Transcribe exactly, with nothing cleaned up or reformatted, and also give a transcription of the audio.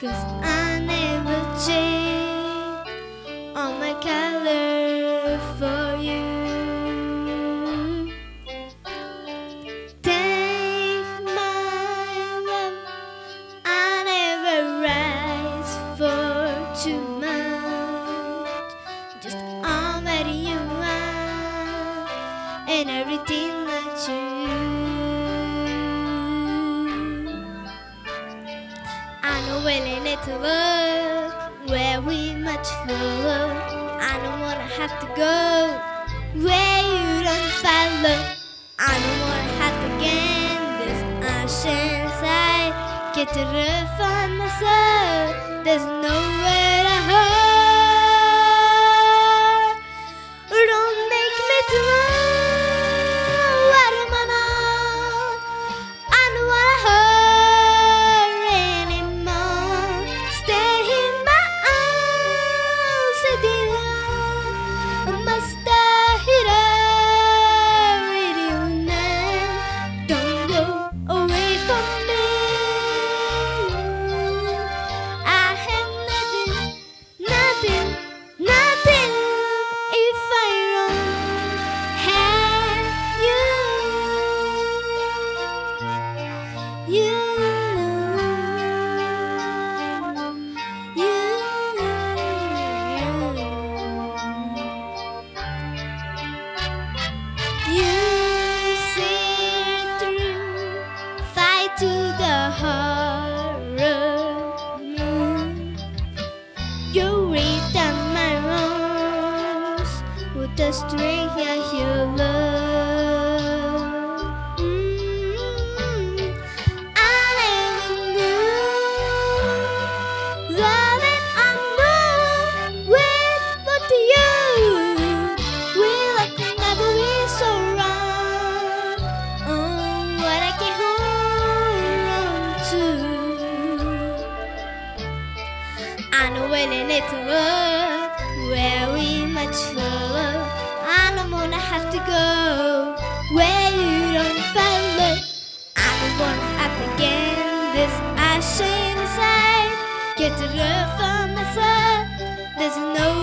'cause I never change all my color for you. Take my love, I never rise for too much. Just all that you are and everything that you do. I know really need to look where we much follow. I don't wanna have to go where you don't follow. I don't wanna have to gain this ocean side. Get to run for myself. There's nowhere to hide. Don't make me throw what am I now? I don't wanna hurt anymore. Stay in my arms, I must stay with you now. Don't go away from me. I have nothing, nothing, nothing if I don't have you. You, you, you see through, fight to the horror moon. You read down my wrongs with the strength of your love. Mm, I never knew love and unknown with but you. We like never we so wrong. Oh, what I can hold on to. I know when I need to look where we much follow. I don't wanna have to go where you don't follow. I don't wanna have to gain this ocean inside. Get to run for myself. There's no